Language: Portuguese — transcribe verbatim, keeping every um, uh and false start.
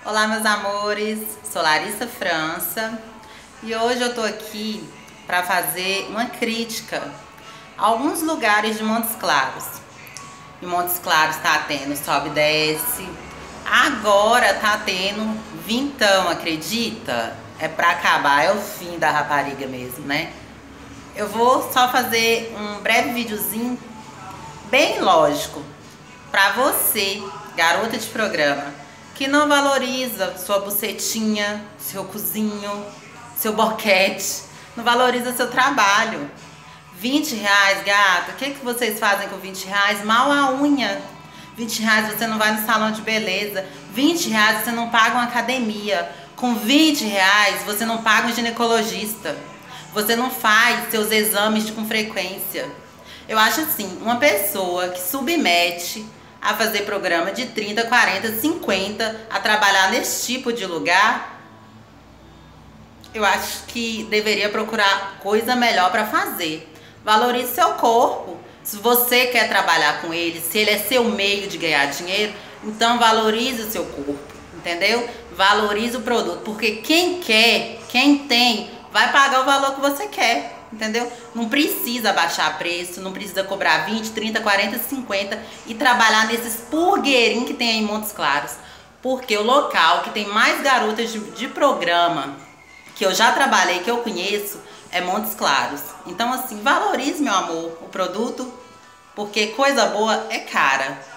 Olá, meus amores, sou Larissa França e hoje eu tô aqui para fazer uma crítica a alguns lugares de Montes Claros. Em Montes Claros tá tendo sobe e desce, agora tá tendo vintão, acredita? É pra acabar, é o fim da rapariga mesmo, né? Eu vou só fazer um breve videozinho bem lógico pra você, garota de programa, que não valoriza sua bucetinha, seu cozinho, seu boquete, não valoriza seu trabalho. vinte reais, gata, o que, que vocês fazem com vinte reais? Mal a unha. vinte reais você não vai no salão de beleza. vinte reais você não paga uma academia. Com vinte reais você não paga um ginecologista. Você não faz seus exames com frequência. Eu acho assim, uma pessoa que submete a fazer programa de trinta, quarenta, cinquenta, a trabalhar nesse tipo de lugar, eu acho que deveria procurar coisa melhor para fazer. Valorize seu corpo. Se você quer trabalhar com ele, se ele é seu meio de ganhar dinheiro, então valorize o seu corpo, entendeu? Valorize o produto, porque quem quer, quem tem, vai pagar o valor que você quer. Entendeu? Não precisa baixar preço, não precisa cobrar vinte, trinta, quarenta, cinquenta e trabalhar nesses purgueirinhos que tem aí em Montes Claros. Porque o local que tem mais garotas de, de programa, que eu já trabalhei, que eu conheço, é Montes Claros. Então assim, valorize, meu amor, o produto, porque coisa boa é cara.